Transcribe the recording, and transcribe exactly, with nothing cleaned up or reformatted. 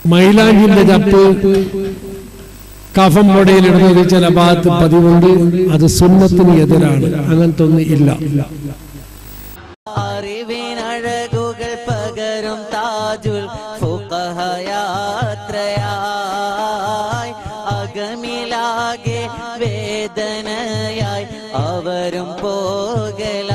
മൈലാഞ്ചിന്റെ ചപ്പ് കഫം മുടയിലിടുന്നത് ചില ഭാഗത്ത് പതിവുണ്ട്. അത് സുന്നത്തിന് എതിരാണ്. അങ്ങനത്തെ ഒന്നും ഇല്ല. അറിവിനഴകുകൾ പകരും താജുൽ ഫുഖഹ യാത്രയായി അകമിലാകെ വേദനയായി അവരും പോകൽ